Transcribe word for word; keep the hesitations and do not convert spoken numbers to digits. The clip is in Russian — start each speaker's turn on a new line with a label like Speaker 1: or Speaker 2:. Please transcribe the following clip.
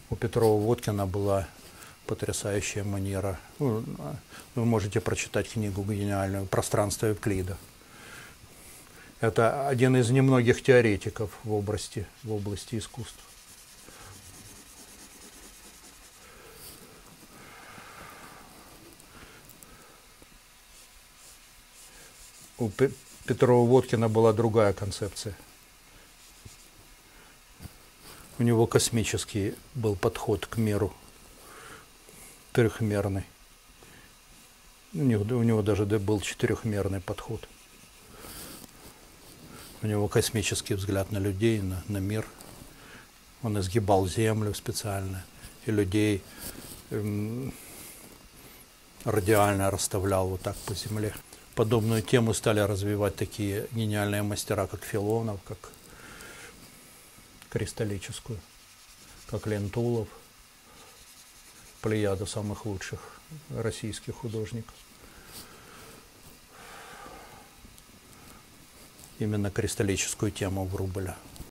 Speaker 1: У Петрова-Водкина была потрясающая манера. Ну, вы можете прочитать книгу гениальную «Пространство Евклида». Это один из немногих теоретиков в области, в области искусства. У Петрова-Водкина была другая концепция. У него космический был подход к миру, трехмерный. У него, у него даже был четырехмерный подход. У него космический взгляд на людей, на, на мир. Он изгибал землю специально, и людей эм, радиально расставлял вот так по земле. Подобную тему стали развивать такие гениальные мастера, как Филонов, как кристаллическую, как Лентулов, плеяда самых лучших российских художников. Именно кристаллическую тему Врубеля